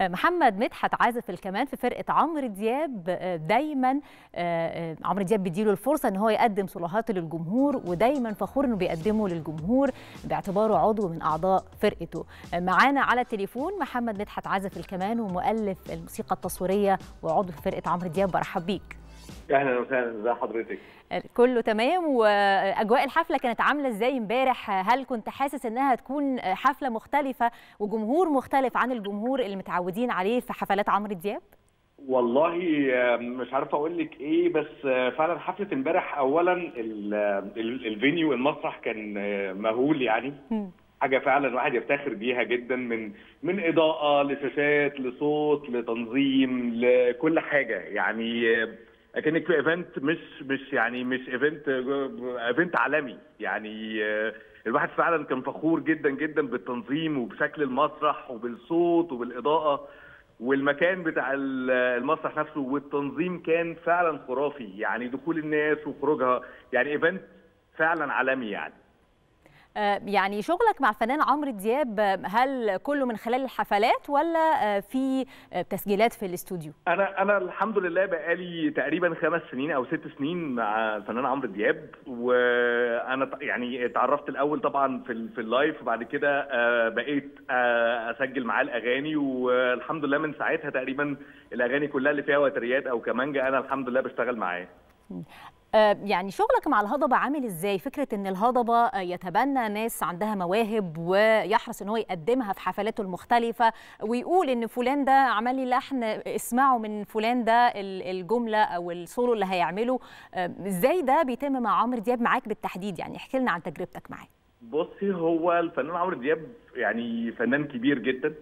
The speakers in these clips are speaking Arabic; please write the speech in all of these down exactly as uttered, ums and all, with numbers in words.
محمد مدحت عازف الكمان في فرقة عمرو دياب، دايما عمرو دياب بيديله الفرصة ان هو يقدم صولوهات للجمهور، ودايما فخور انه بيقدمه للجمهور باعتباره عضو من اعضاء فرقته. معانا على التليفون محمد مدحت عازف الكمان ومؤلف الموسيقى التصويرية وعضو في فرقة عمرو دياب. برحب بيك. اهلا وسهلا، ازي حضرتك؟ كله تمام. واجواء الحفله كانت عامله ازاي امبارح؟ هل كنت حاسس انها تكون حفله مختلفه وجمهور مختلف عن الجمهور اللي متعودين عليه في حفلات عمرو دياب؟ والله مش عارف اقول لك ايه، بس فعلا حفله امبارح اولا الفينيو المسرح كان مهول، يعني حاجه فعلا الواحد يفتخر بيها جدا، من من اضاءه لشاشات لصوت لتنظيم لكل حاجه، يعني اكنك في ايفنت مش مش يعني مش ايفنت ايفنت عالمي. يعني الواحد فعلا كان فخور جدا جدا بالتنظيم وبشكل المسرح وبالصوت وبالاضاءه والمكان بتاع المسرح نفسه، والتنظيم كان فعلا خرافي، يعني دخول الناس وخروجها، يعني ايفنت فعلا عالمي. يعني يعني شغلك مع الفنان عمرو دياب هل كله من خلال الحفلات ولا في تسجيلات في الاستوديو؟ انا انا الحمد لله بقالي تقريبا خمس سنين او ست سنين مع الفنان عمرو دياب، وانا يعني اتعرفت الاول طبعا في في اللايف، وبعد كده بقيت اسجل معاه الاغاني، والحمد لله من ساعتها تقريبا الاغاني كلها اللي فيها وتريات او كمانجا انا الحمد لله بشتغل معاه. يعني شغلك مع الهضبة عامل ازاي؟ فكرة ان الهضبة يتبنى ناس عندها مواهب ويحرص ان هو يقدمها في حفلاته المختلفة، ويقول ان فلان ده عمل لي لحن اسمعوا من فلان ده الجملة او السولو اللي هيعمله، ازاي ده بيتم مع عمرو دياب معاك بالتحديد؟ يعني احكي لنا عن تجربتك معاه. بصي، هو الفنان عمرو دياب يعني فنان كبير جدا،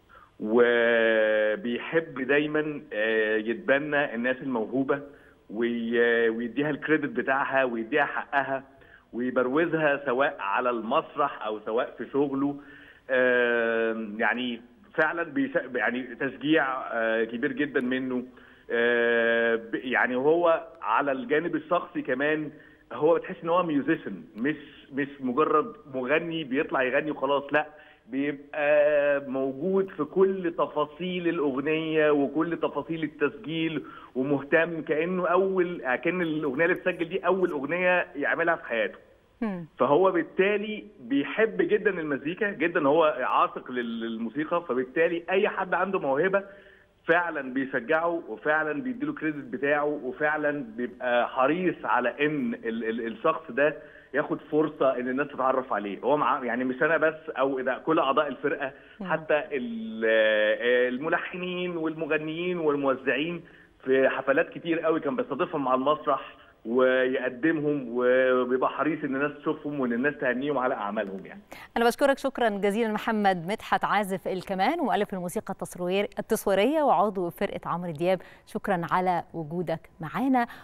وبيحب دايما يتبنى الناس الموهوبة ويديها الكريدت بتاعها ويديها حقها ويبروزها سواء على المسرح او سواء في شغله. يعني فعلا يعني تشجيع كبير جدا منه. يعني هو على الجانب الشخصي كمان هو بتحس ان هو ميوزيشن، مش مش مجرد مغني بيطلع يغني وخلاص، لا، بيبقى موجود في كل تفاصيل الأغنية وكل تفاصيل التسجيل، ومهتم كأنه أول كأن الأغنية اللي بتسجل دي أول أغنية يعملها في حياته. فهو بالتالي بيحب جدا المزيكا جدا، هو عاشق للموسيقى، فبالتالي أي حد عنده موهبة فعلا بيشجعه وفعلا بيديله كريدت بتاعه، وفعلا بيبقى حريص على ان الشخص ده ياخد فرصه ان الناس تتعرف عليه. هو مع يعني مش انا بس، او ده كل اعضاء الفرقه، حتى الملحنين والمغنيين والموزعين في حفلات كتير قوي كان بيستضيفهم على المسرح ويقدمهم، وبيبقى حريص ان الناس تشوفهم وان الناس تهنيهم على اعمالهم. يعني انا بشكرك شكرا جزيلا محمد مدحت عازف الكمان ومؤلف الموسيقى التصويريه وعضو فرقه عمرو دياب، شكرا على وجودك معانا.